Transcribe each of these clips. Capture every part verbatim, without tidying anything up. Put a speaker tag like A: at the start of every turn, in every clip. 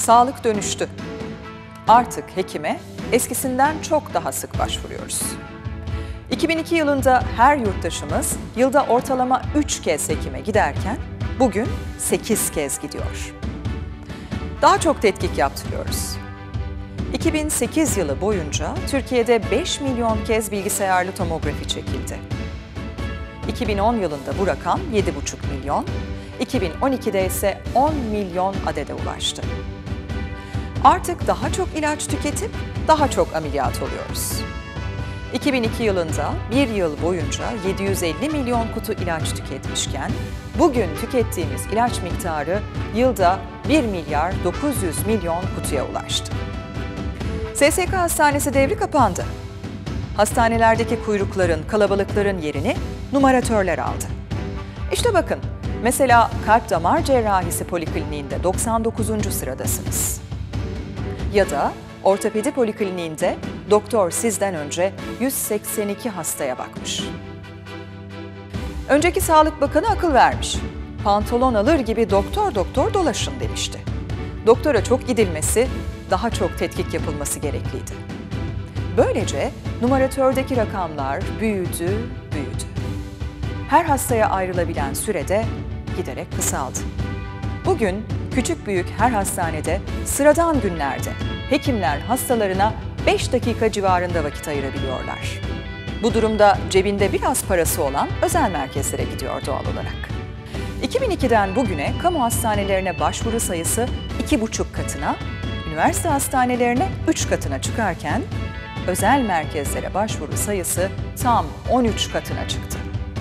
A: Sağlık dönüştü. Artık hekime eskisinden çok daha sık başvuruyoruz. iki bin iki yılında her yurttaşımız yılda ortalama üç kez hekime giderken bugün sekiz kez gidiyor. Daha çok tetkik yaptırıyoruz. iki bin sekiz yılı boyunca Türkiye'de beş milyon kez bilgisayarlı tomografi çekildi. iki bin on yılında bu rakam yedi buçuk milyon, iki bin on ikide ise on milyon adede ulaştı. Artık daha çok ilaç tüketip daha çok ameliyat oluyoruz. iki bin iki yılında bir yıl boyunca yedi yüz elli milyon kutu ilaç tüketmişken, bugün tükettiğimiz ilaç miktarı yılda bir milyar dokuz yüz milyon kutuya ulaştı. S S K hastanesi devri kapandı. Hastanelerdeki kuyrukların, kalabalıkların yerini numaratörler aldı. İşte bakın, mesela kalp damar cerrahisi polikliniğinde doksan dokuzuncu sıradasınız. Ya da ortopedi polikliniğinde doktor sizden önce yüz seksen iki hastaya bakmış. Önceki Sağlık Bakanı akıl vermiş. Pantolon alır gibi doktor doktor dolaşın demişti. Doktora çok gidilmesi, daha çok tetkik yapılması gerekliydi. Böylece numaratördeki rakamlar büyüdü, büyüdü. Her hastaya ayrılabilen sürede giderek kısaldı. Bugün küçük büyük her hastanede sıradan günlerde hekimler hastalarına beş dakika civarında vakit ayırabiliyorlar. Bu durumda cebinde biraz parası olan özel merkezlere gidiyor doğal olarak. iki bin ikiden bugüne kamu hastanelerine başvuru sayısı iki buçuk katına, üniversite hastanelerine üç katına çıkarken özel merkezlere başvuru sayısı tam on üç katına çıktı.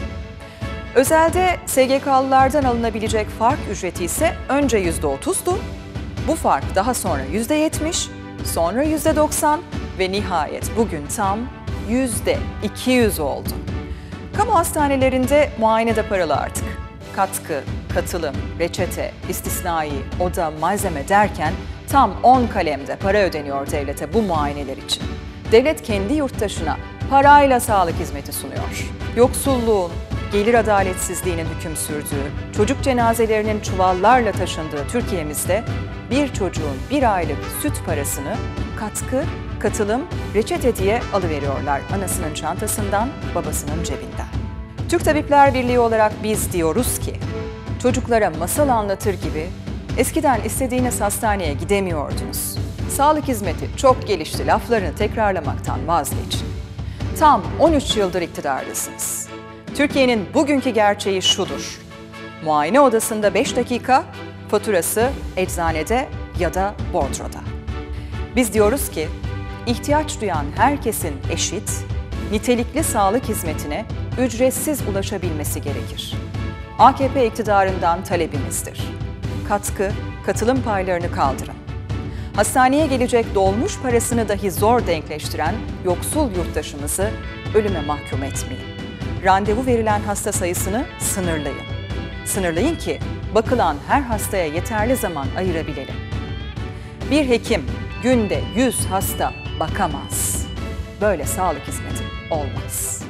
A: Özelde S G K'lılardan alınabilecek fark ücreti ise önce yüzde otuzdu, bu fark daha sonra yüzde yetmiş, sonra yüzde doksan ve nihayet bugün tam yüzde iki yüz oldu. Kamu hastanelerinde muayene de paralı artık. Katkı, katılım, reçete, istisnai, oda, malzeme derken tam on kalemde para ödeniyor devlete bu muayeneler için. Devlet kendi yurttaşına parayla sağlık hizmeti sunuyor. Yoksulluğun, gelir adaletsizliğinin hüküm sürdüğü, çocuk cenazelerinin çuvallarla taşındığı Türkiye'mizde bir çocuğun bir aylık süt parasını katkı, katılım, reçete diye alıveriyorlar anasının çantasından, babasının cebinden. Türk Tabipler Birliği olarak biz diyoruz ki, çocuklara masal anlatır gibi eskiden istediğiniz hastaneye gidemiyordunuz. Sağlık hizmeti çok gelişti laflarını tekrarlamaktan vazgeçin. Tam on üç yıldır iktidardasınız. Türkiye'nin bugünkü gerçeği şudur: muayene odasında beş dakika, faturası eczanede ya da bordroda. Biz diyoruz ki, ihtiyaç duyan herkesin eşit, nitelikli sağlık hizmetine ücretsiz ulaşabilmesi gerekir. A K P iktidarından talebimizdir. Katkı, katılım paylarını kaldırın. Hastaneye gelecek dolmuş parasını dahi zor denkleştiren yoksul yurttaşımızı ölüme mahkum etmeyin. Randevu verilen hasta sayısını sınırlayın. Sınırlayın ki bakılan her hastaya yeterli zaman ayırabilelim. Bir hekim günde yüz hasta bakamaz. Böyle sağlık hizmeti olmaz.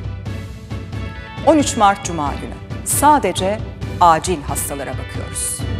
A: on üç Mart Cuma günü sadece acil hastalara bakıyoruz.